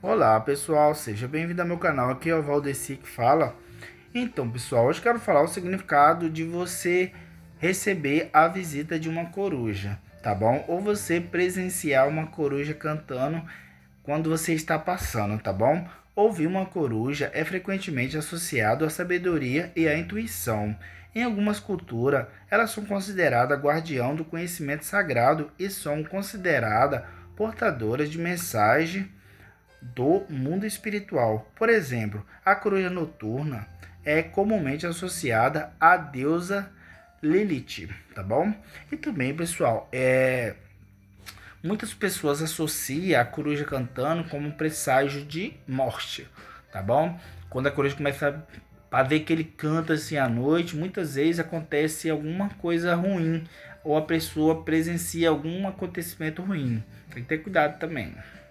Olá pessoal, seja bem-vindo ao meu canal, aqui é o Valdeci que fala. Então pessoal, hoje quero falar o significado de você receber a visita de uma coruja, tá bom? Ou você presenciar uma coruja cantando quando você está passando, tá bom? Ouvir uma coruja é frequentemente associado à sabedoria e à intuição. Em algumas culturas, elas são consideradas guardião do conhecimento sagrado e são consideradas portadoras de mensagem do mundo espiritual. Por exemplo, a coruja noturna é comumente associada à deusa Lilith, tá bom? E também, pessoal, muitas pessoas associam a coruja cantando como um presságio de morte, tá bom? Quando a coruja começa a ver que ele canta assim à noite, muitas vezes acontece alguma coisa ruim ou a pessoa presencia algum acontecimento ruim. Tem que ter cuidado também.